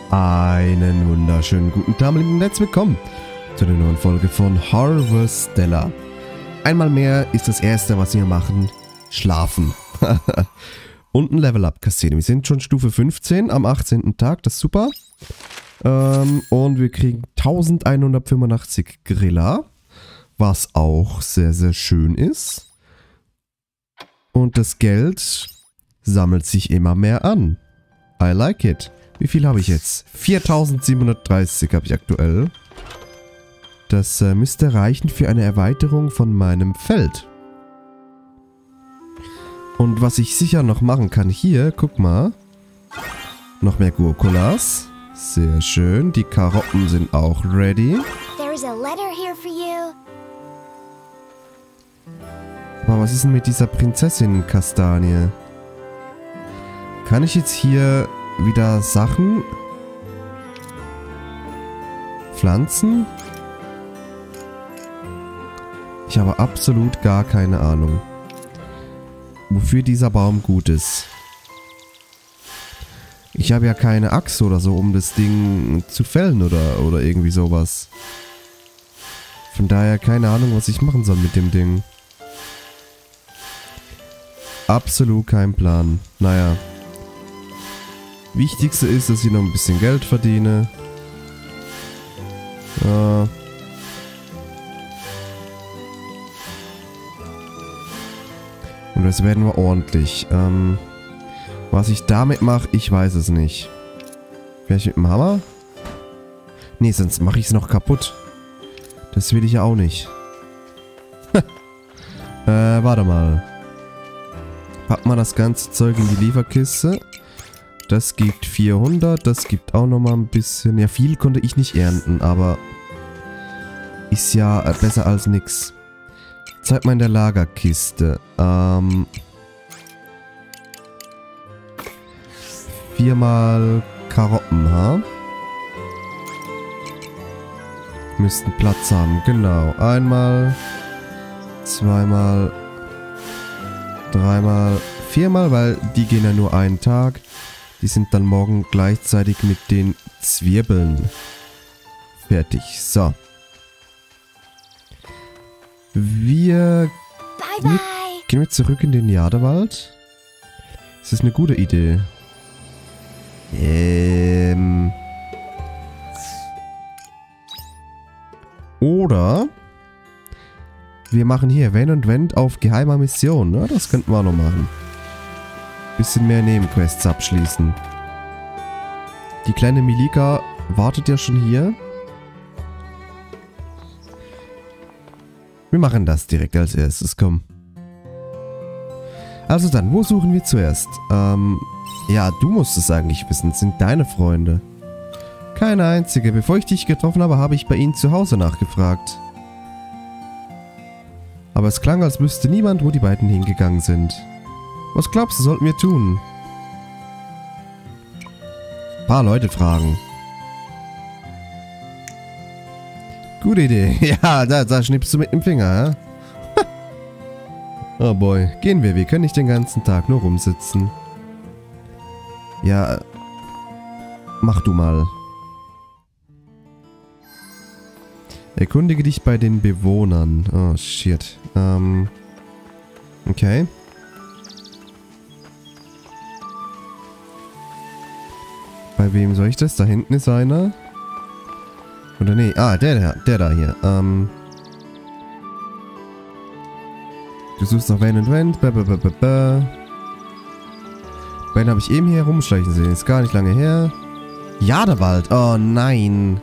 Einen wunderschönen guten Tag, meine Lieben, und herzlich willkommen zu der neuen Folge von Harvestella. Einmal mehr ist das erste, was wir machen, schlafen. Und ein Level-Up kassieren. Wir sind schon Stufe 15 am 18. Tag, das ist super. Und wir kriegen 1185 Grilla, was auch sehr, sehr schön ist. Und das Geld sammelt sich immer mehr an. I like it. Wie viel habe ich jetzt? 4730 habe ich aktuell. Das müsste reichen für eine Erweiterung von meinem Feld. Und was ich sicher noch machen kann hier, guck mal. Noch mehr Gurkulas. Sehr schön. Die Karotten sind auch ready. Aber was ist denn mit dieser Prinzessin-Kastanie? Kann ich jetzt hier wieder Sachen pflanzen? Ich habe absolut gar keine Ahnung, wofür dieser Baum gut ist. Ich habe ja keine Axt oder so, um das Ding zu fällen oder irgendwie sowas. Von daher keine Ahnung, was ich machen soll mit dem Ding. Absolut kein Plan. Naja. Wichtigste ist, dass ich noch ein bisschen Geld verdiene. Ja. Und das werden wir ordentlich. Was ich damit mache, ich weiß es nicht. Vielleicht mit dem Hammer? Nee, sonst mache ich es noch kaputt. Das will ich ja auch nicht. Warte mal. Pack mal das ganze Zeug in die Lieferkiste. Das gibt 400, das gibt auch nochmal ein bisschen. Ja, viel konnte ich nicht ernten, aber ist ja besser als nix. Zeig mal in der Lagerkiste. 4-mal Karotten, ha? Müssten Platz haben, genau. 1-mal, 2-mal, 3-mal, 4-mal, weil die gehen ja nur einen Tag. Die sind dann morgen gleichzeitig mit den Zwiebeln fertig. So. Gehen wir zurück in den Jadewald? Ist das eine gute Idee? Oder wir machen hier Wenn und Wend auf geheimer Mission. Ne? Das könnten wir auch noch machen. Bisschen mehr Nebenquests abschließen. Die kleine Milika wartet ja schon hier. Wir machen das direkt als erstes, komm. Also dann, wo suchen wir zuerst? Ja, du musst es eigentlich wissen, das sind deine Freunde. Keine einzige. Bevor ich dich getroffen habe, habe ich bei ihnen zu Hause nachgefragt. Aber es klang, als wüsste niemand, wo die beiden hingegangen sind. Was glaubst du, sollten wir tun? Ein paar Leute fragen. Gute Idee. Ja, da schnippst du mit dem Finger, hä? Oh boy. Gehen wir. Wir können nicht den ganzen Tag nur rumsitzen. Ja. Mach du mal. Erkundige dich bei den Bewohnern. Oh, shit. Okay. Bei wem soll ich das? Da hinten ist einer. Oder nee? Ah, der da hier. Du suchst nach Van und Wend. Ben habe ich eben hier rumschleichen sehen. Ist gar nicht lange her. Jadewald. Oh nein.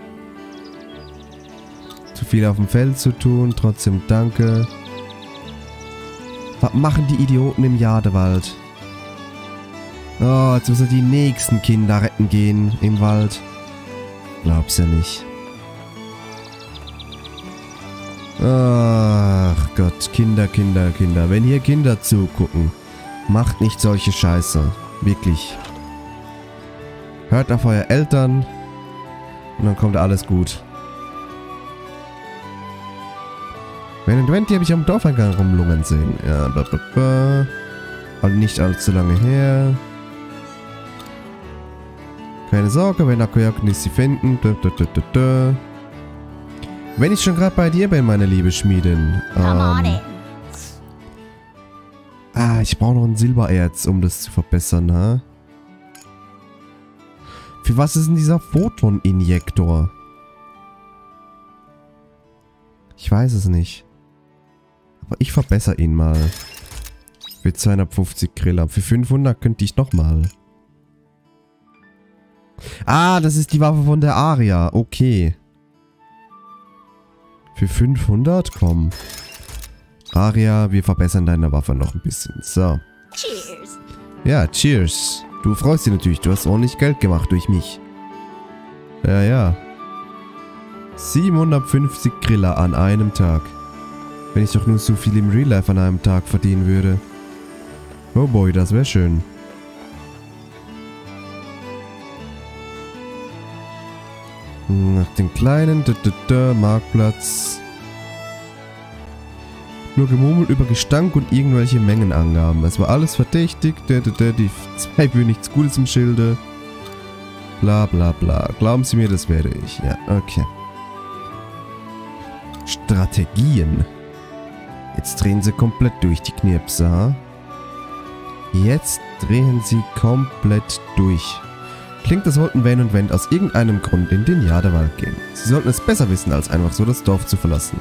Zu viel auf dem Feld zu tun. Trotzdem danke. Was machen die Idioten im Jadewald? Oh, jetzt müssen die nächsten Kinder retten gehen im Wald. Glaub's ja nicht. Ach Gott, Kinder. Wenn hier Kinder zugucken, macht nicht solche Scheiße. Wirklich. Hört auf eure Eltern und dann kommt alles gut. Wenn und Wendy habe ich am Dorfeingang rumlungern sehen. Ja, aber nicht allzu lange her. Keine Sorge, wenn Akoyaku nicht sie finden. Wenn ich schon gerade bei dir bin, meine liebe Schmiedin. Ich brauche noch ein Silbererz, um das zu verbessern, ha? Für was ist denn dieser Photon-Injektor? Ich weiß es nicht. Aber ich verbessere ihn mal. Für 250 Griller. Für 500 könnte ich nochmal. Ah, das ist die Waffe von der Aria. Okay. Für 500? Komm. Aria, wir verbessern deine Waffe noch ein bisschen. So. Cheers. Ja, cheers. Du freust dich natürlich. Du hast ordentlich Geld gemacht durch mich. Ja, ja. 750 Griller an einem Tag. Wenn ich doch nur so viel im Real Life an einem Tag verdienen würde. Oh boy, das wäre schön. Nach den kleinen Marktplatz. Nur gemurmelt über Gestank und irgendwelche Mengenangaben. Es war alles verdächtig. Die zwei führen nichts Gutes im Schilde. Bla bla bla. Glauben Sie mir, das werde ich. Ja, okay. Strategien. Jetzt drehen sie komplett durch die Knirpse, ha? Jetzt drehen sie komplett durch. Klingt, das wollten Van und Wendt aus irgendeinem Grund in den Jadewald gehen. Sie sollten es besser wissen, als einfach so das Dorf zu verlassen.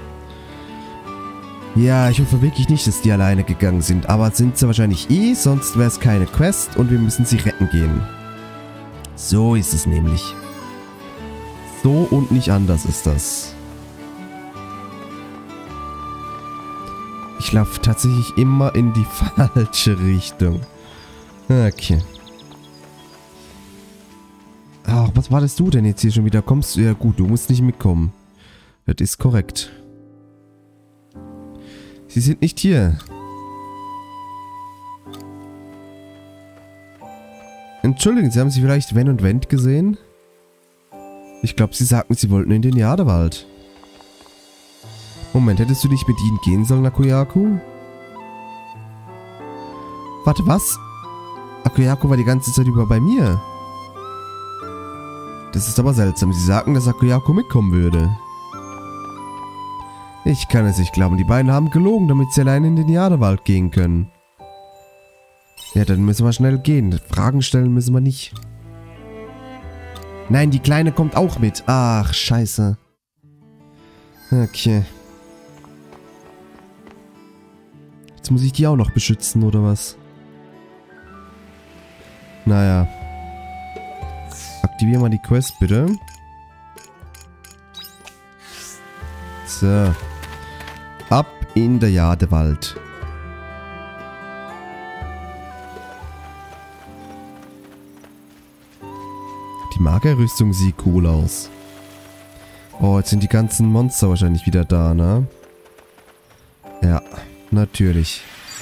Ja, ich hoffe wirklich nicht, dass die alleine gegangen sind. Aber sind sie wahrscheinlich eh, sonst wäre es keine Quest und wir müssen sie retten gehen. So ist es nämlich. So und nicht anders ist das. Ich laufe tatsächlich immer in die falsche Richtung. Okay. Ach, was wartest du denn jetzt hier schon wieder? Kommst du? Ja gut, du musst nicht mitkommen. Das ist korrekt. Sie sind nicht hier. Entschuldigen Sie, haben Sie vielleicht Van und Wendt gesehen? Ich glaube, Sie sagten, Sie wollten in den Jadewald. Moment, hättest du nicht mit ihnen gehen sollen, Akoyaku? Warte, was? Akoyaku war die ganze Zeit über bei mir. Das ist aber seltsam. Sie sagten, dass Akoyaku mitkommen würde. Ich kann es nicht glauben. Die beiden haben gelogen, damit sie alleine in den Jadewald gehen können. Ja, dann müssen wir schnell gehen. Fragen stellen müssen wir nicht. Nein, die Kleine kommt auch mit. Ach, scheiße. Okay. Jetzt muss ich die auch noch beschützen, oder was? Naja. Aktivieren wir die Quest, bitte. So. Ab in der Jadewald. Die Magerrüstung sieht cool aus. Oh, jetzt sind die ganzen Monster wahrscheinlich wieder da, ne? Ja, natürlich.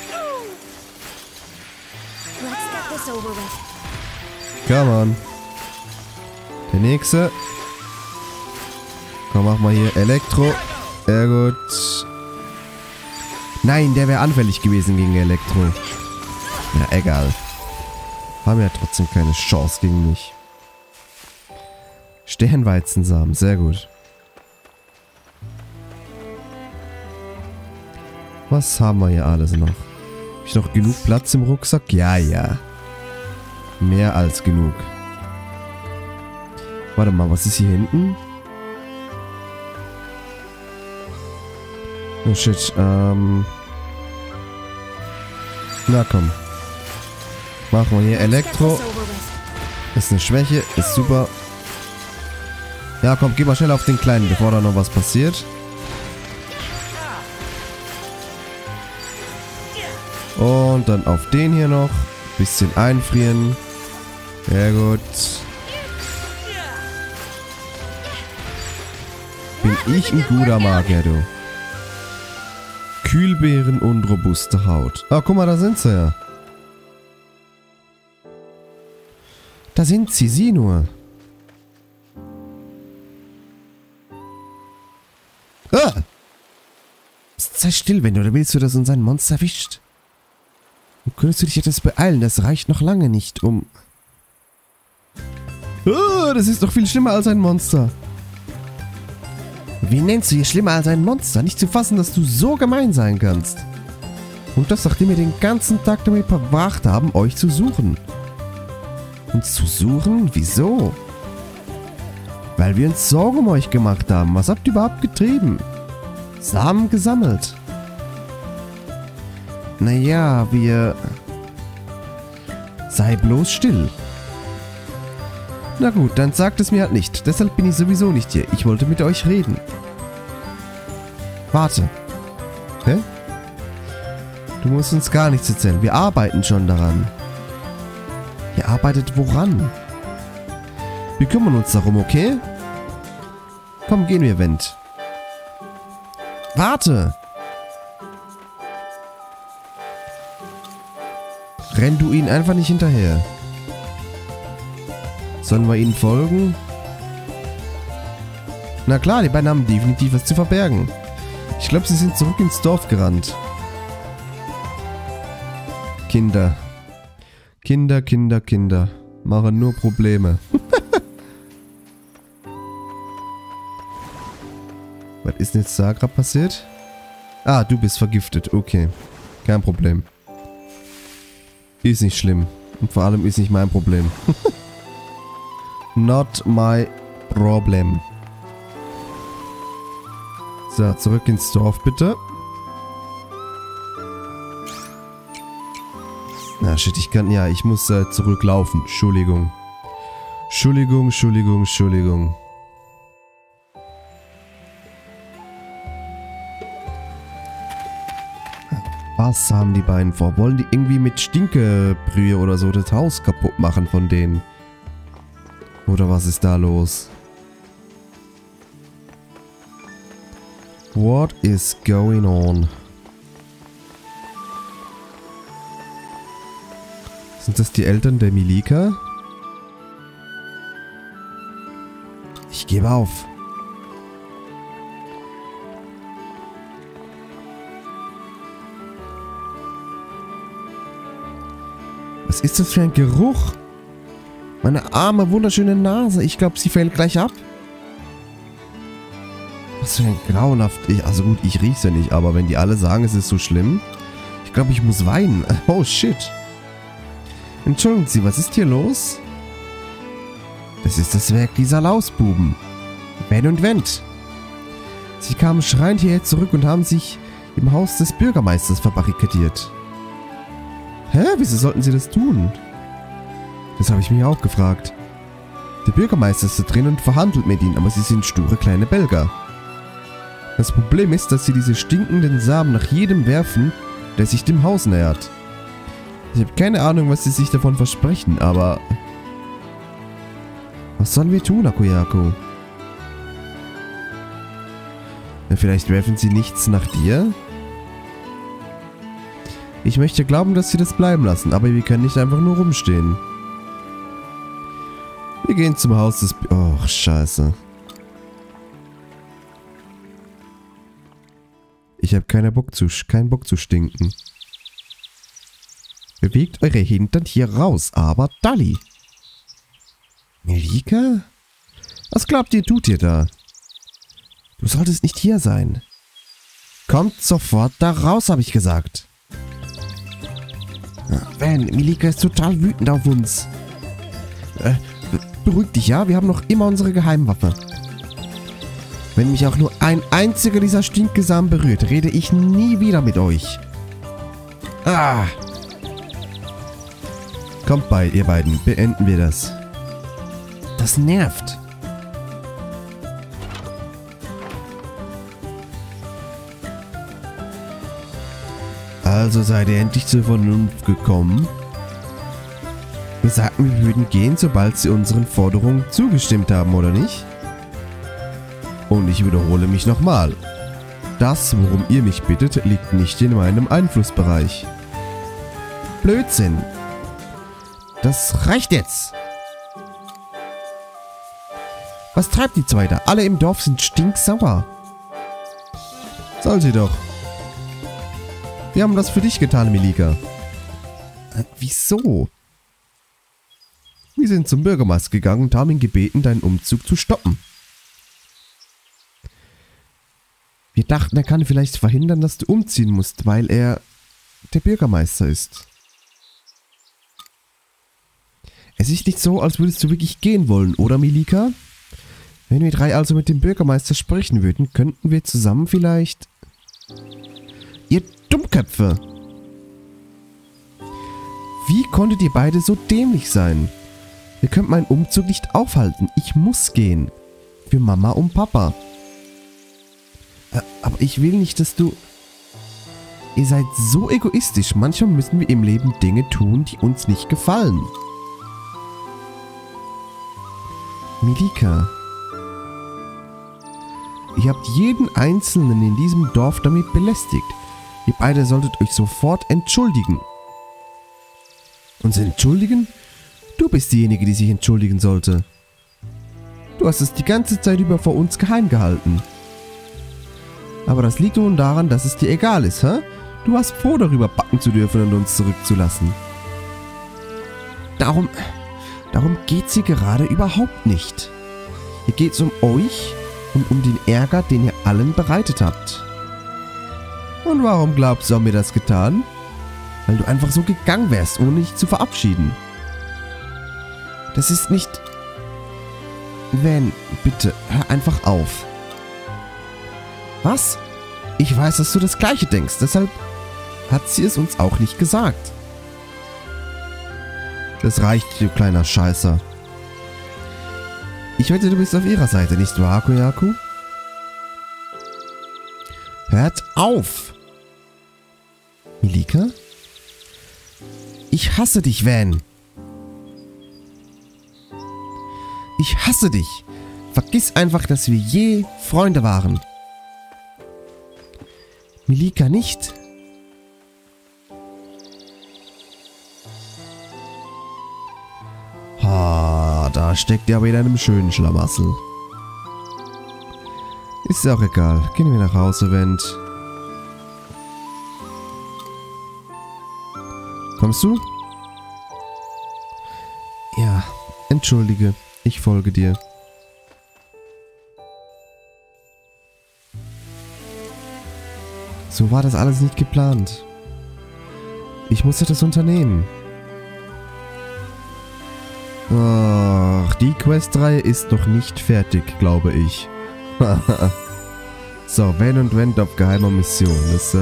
Come on. Der nächste. Komm, mach mal hier Elektro. Sehr gut. Nein, der wäre anfällig gewesen gegen Elektro. Ja, egal. Haben ja trotzdem keine Chance gegen mich. Sternweizensamen, sehr gut. Was haben wir hier alles noch? Habe ich noch genug Platz im Rucksack? Ja, ja. Mehr als genug. Warte mal, was ist hier hinten? Oh shit, na komm. Machen wir hier Elektro. Ist eine Schwäche, ist super. Ja, komm, geh mal schnell auf den Kleinen, bevor da noch was passiert. Und dann auf den hier noch. Bisschen einfrieren. Sehr gut. Bin ich ein guter Magier, du. Kühlbeeren und robuste Haut. Ah, guck mal, da sind sie ja. Da sind sie, sieh nur. Ah! Sei still, wenn du, oder willst du, dass uns ein Monster erwischt? Und könntest du dich etwas beeilen? Das reicht noch lange nicht, um... Oh, das ist doch viel schlimmer als ein Monster. Wie nennst du hier schlimmer als ein Monster? Nicht zu fassen, dass du so gemein sein kannst. Und das, nachdem wir den ganzen Tag damit verbracht haben, euch zu suchen. Uns zu suchen? Wieso? Weil wir uns Sorgen um euch gemacht haben. Was habt ihr überhaupt getrieben? Samen gesammelt. Naja, wir... Sei bloß still. Na gut, dann sagt es mir halt nicht. Deshalb bin ich sowieso nicht hier. Ich wollte mit euch reden. Warte. Hä? Du musst uns gar nichts erzählen. Wir arbeiten schon daran. Ihr arbeitet woran? Wir kümmern uns darum, okay? Komm, gehen wir, Wendt. Warte! Renn du ihnen einfach nicht hinterher. Sollen wir ihnen folgen? Na klar, die beiden haben definitiv was zu verbergen. Ich glaube, sie sind zurück ins Dorf gerannt. Kinder. Kinder, Kinder, Kinder. Machen nur Probleme. Was ist denn jetzt da gerade passiert? Ah, du bist vergiftet. Okay. Kein Problem. Ist nicht schlimm. Und vor allem ist nicht mein Problem. Not my problem. So, zurück ins Dorf, bitte. Na, shit, ich kann... Ja, ich muss zurücklaufen. Entschuldigung. Entschuldigung, Entschuldigung, Entschuldigung. Was haben die beiden vor? Wollen die irgendwie mit Stinkebrühe oder so das Haus kaputt machen von denen? Oder was ist da los? What is going on? Sind das die Eltern der Milika? Ich gebe auf. Was ist das für ein Geruch? Meine arme, wunderschöne Nase. Ich glaube, sie fällt gleich ab. Was für ein grauenhaft... Also gut, ich riech's ja nicht, aber wenn die alle sagen, es ist so schlimm... Ich glaube, ich muss weinen. Oh, shit. Entschuldigen Sie, was ist hier los? Das ist das Werk dieser Lausbuben. Ben und Wendt. Sie kamen schreiend hierher zurück und haben sich im Haus des Bürgermeisters verbarrikadiert. Hä? Wieso sollten sie das tun? Das habe ich mich auch gefragt. Der Bürgermeister ist da drin und verhandelt mit ihnen, aber sie sind sture kleine Belger. Das Problem ist, dass sie diese stinkenden Samen nach jedem werfen, der sich dem Haus nähert. Ich habe keine Ahnung, was sie sich davon versprechen, aber... Was sollen wir tun, Akoyako? Ja, vielleicht werfen sie nichts nach dir? Ich möchte glauben, dass sie das bleiben lassen, aber wir können nicht einfach nur rumstehen. Wir gehen zum Haus des... Och, scheiße. Ich habe keinen Bock zu stinken. Bewegt eure Hintern hier raus, aber Dalli. Milika? Was glaubt ihr, tut ihr da? Du solltest nicht hier sein. Kommt sofort da raus, habe ich gesagt. Ben, Milika ist total wütend auf uns. Beruhig dich, ja? Wir haben noch immer unsere Geheimwaffe. Wenn mich auch nur ein einziger dieser Stinksamen berührt, rede ich nie wieder mit euch. Ah! Kommt bei, ihr beiden. Beenden wir das. Das nervt. Also seid ihr endlich zur Vernunft gekommen? Wir sagten, wir würden gehen, sobald sie unseren Forderungen zugestimmt haben, oder nicht? Und ich wiederhole mich nochmal. Das, worum ihr mich bittet, liegt nicht in meinem Einflussbereich. Blödsinn. Das reicht jetzt. Was treibt die zwei da? Alle im Dorf sind stinksauer. Soll sie doch. Wir haben das für dich getan, Milika. Wieso? Wir sind zum Bürgermeister gegangen und haben ihn gebeten, deinen Umzug zu stoppen. Wir dachten, er kann vielleicht verhindern, dass du umziehen musst, weil er der Bürgermeister ist. Es ist nicht so, als würdest du wirklich gehen wollen, oder Milika? Wenn wir drei also mit dem Bürgermeister sprechen würden, könnten wir zusammen vielleicht... Ihr Dummköpfe! Wie konntet ihr beide so dämlich sein? Ihr könnt meinen Umzug nicht aufhalten. Ich muss gehen. Für Mama und Papa. Aber ich will nicht, dass du... Ihr seid so egoistisch. Manchmal müssen wir im Leben Dinge tun, die uns nicht gefallen. Milika. Ihr habt jeden Einzelnen in diesem Dorf damit belästigt. Ihr beide solltet euch sofort entschuldigen. Uns entschuldigen? Du bist diejenige, die sich entschuldigen sollte. Du hast es die ganze Zeit über vor uns geheim gehalten. Aber das liegt nun daran, dass es dir egal ist, hä? Du warst froh darüber, backen zu dürfen und uns zurückzulassen. Darum geht's hier gerade überhaupt nicht. Hier geht's um euch und um den Ärger, den ihr allen bereitet habt. Und warum glaubst du, haben wir das getan? Weil du einfach so gegangen wärst, ohne dich zu verabschieden. Das ist nicht... Van, bitte, hör einfach auf. Was? Ich weiß, dass du das Gleiche denkst, deshalb hat sie es uns auch nicht gesagt. Das reicht, du kleiner Scheißer. Ich wette, du bist auf ihrer Seite, nicht wahr, Koyaku? Hört auf! Milika? Ich hasse dich, Van. Ich hasse dich. Vergiss einfach, dass wir je Freunde waren. Milika nicht. Da steckt ihr aber in einem schönen Schlamassel. Ist auch egal. Gehen wir nach Hause, Wendt. Kommst du? Ja, entschuldige. Ich folge dir. So war das alles nicht geplant. Ich musste das unternehmen. Ach, die Questreihe ist noch nicht fertig, glaube ich. So, Van und Wendt auf geheimer Mission. Das,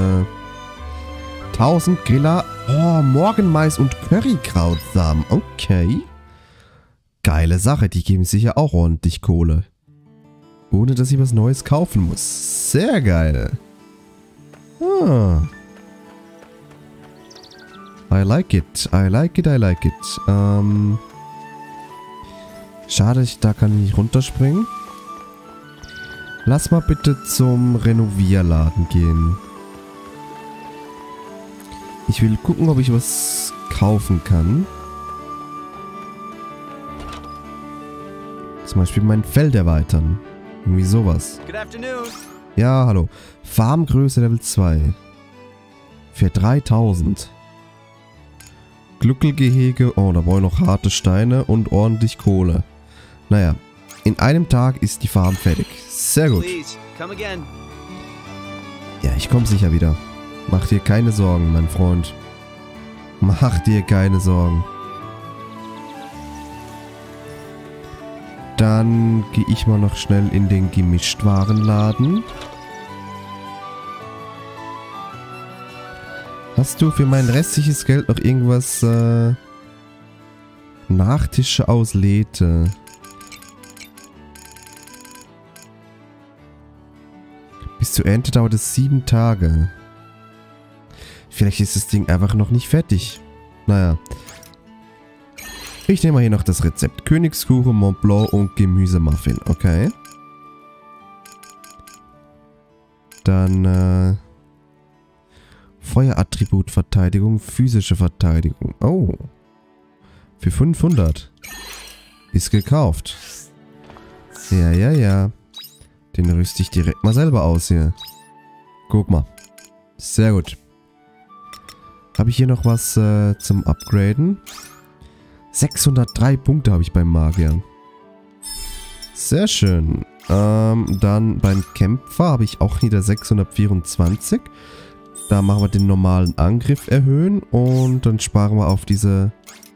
1000 Griller. Oh, Morgenmais und Currykrautsamen. Okay. Geile Sache, die geben sicher auch ordentlich Kohle. Ohne, dass ich was Neues kaufen muss. Sehr geil. Ah. I like it. I like it, I like it. Schade, da kann ich nicht runterspringen. Lass mal bitte zum Renovierladen gehen. Ich will gucken, ob ich was kaufen kann. Zum Beispiel mein Feld erweitern. Irgendwie sowas. Ja, hallo. Farmgröße Level 2. Für 3000. Gluckelgehege. Oh, da brauche ich noch harte Steine und ordentlich Kohle. Naja, in einem Tag ist die Farm fertig. Sehr gut. Ja, ich komme sicher wieder. Mach dir keine Sorgen, mein Freund. Mach dir keine Sorgen. Dann gehe ich mal noch schnell in den Gemischtwarenladen. Hast du für mein restliches Geld noch irgendwas, Nachtische aus Lethe? Bis zur Ernte dauert es 7 Tage. Vielleicht ist das Ding einfach noch nicht fertig. Naja. Ich nehme mal hier noch das Rezept. Königskuchen, Mont Blanc und Gemüsemuffin. Okay. Dann, Feuerattribut, Verteidigung, physische Verteidigung. Oh. Für 500. Ist gekauft. Ja, ja, ja. Den rüste ich direkt mal selber aus hier. Guck mal. Sehr gut. Habe ich hier noch was zum Upgraden? 603 Punkte habe ich beim Magier. Sehr schön. Dann beim Kämpfer habe ich auch wieder 624. Da machen wir den normalen Angriff erhöhen und dann sparen wir auf diese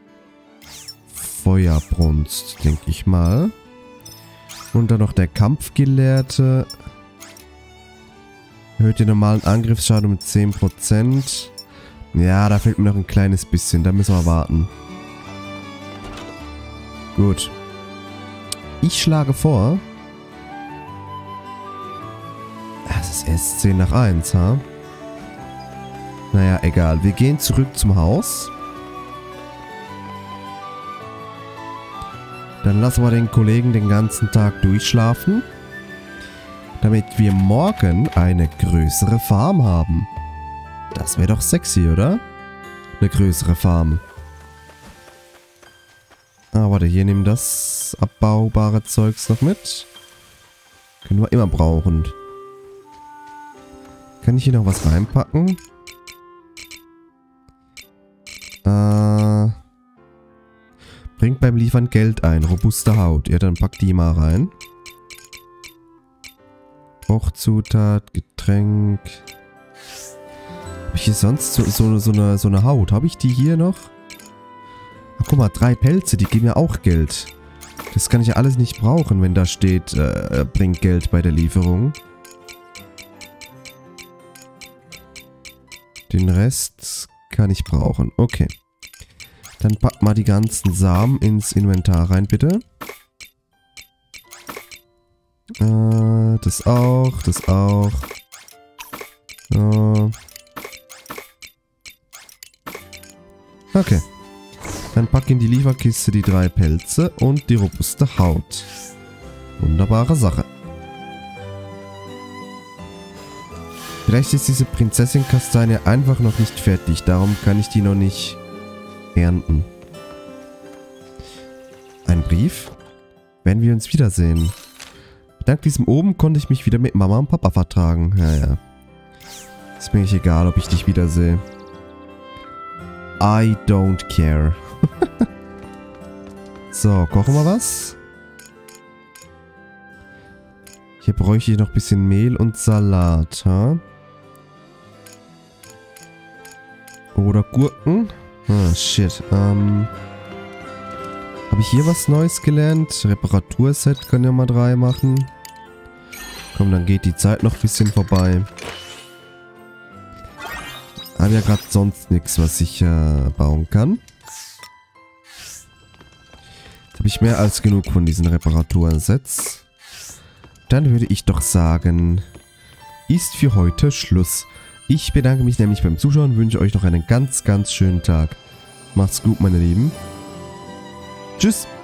Feuerbrunst, denke ich mal. Und dann noch der Kampfgelehrte. Erhöht den normalen Angriffsschaden um 10%. Ja, da fehlt mir noch ein kleines bisschen. Da müssen wir warten. Gut. Ich schlage vor. Es ist erst 10 nach 1, ha? Naja, egal. Wir gehen zurück zum Haus. Dann lassen wir den Kollegen den ganzen Tag durchschlafen. Damit wir morgen eine größere Farm haben. Das wäre doch sexy, oder? Eine größere Farm. Ah, warte, hier nehmen das abbaubare Zeugs noch mit. Können wir immer brauchen. Kann ich hier noch was reinpacken? Bringt beim Liefern Geld ein. Robuste Haut. Ja, dann pack die mal rein. Kochzutat, Getränk. Habe ich hier sonst so eine Haut? Habe ich die hier noch? Ach, guck mal, 3 Pelze, die geben ja auch Geld. Das kann ich ja alles nicht brauchen, wenn da steht, bringt Geld bei der Lieferung. Den Rest kann ich brauchen. Okay. Dann pack mal die ganzen Samen ins Inventar rein, bitte. Das auch, das auch. Okay. Dann pack in die Lieferkiste die 3 Pelze und die robuste Haut. Wunderbare Sache. Vielleicht ist diese Prinzessin-Kastanie einfach noch nicht fertig. Darum kann ich die noch nicht ernten. Ein Brief? Werden wir uns wiedersehen? Dank diesem oben konnte ich mich wieder mit Mama und Papa vertragen. Ja, ja. Ist mir nicht egal, ob ich dich wiedersehe. I don't care. So, kochen wir was? Hier bräuchte ich noch ein bisschen Mehl und Salat, ha? Oder Gurken? Ah, shit. Habe ich hier was Neues gelernt? Reparaturset können wir mal 3 machen. Komm, dann geht die Zeit noch ein bisschen vorbei. Habe ja gerade sonst nichts, was ich bauen kann. Jetzt habe ich mehr als genug von diesen Reparaturen-Sets. Dann würde ich doch sagen, ist für heute Schluss. Ich bedanke mich nämlich beim Zuschauen, wünsche euch noch einen ganz, ganz schönen Tag. Macht's gut, meine Lieben. Tschüss.